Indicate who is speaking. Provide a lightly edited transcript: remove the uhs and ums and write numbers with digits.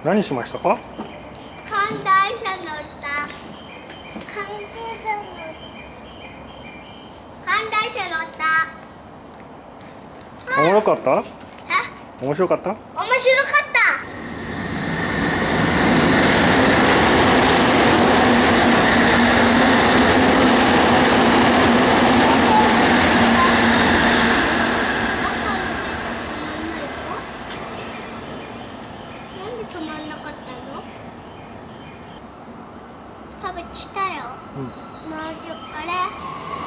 Speaker 1: 何しましたか？
Speaker 2: 観覧車乗った。観覧車乗った。
Speaker 1: おもろかった？
Speaker 2: え？
Speaker 1: 面白かった？
Speaker 2: 面白かった。なんで止まんなかったの？食べしたよ。もうちょっとあれ。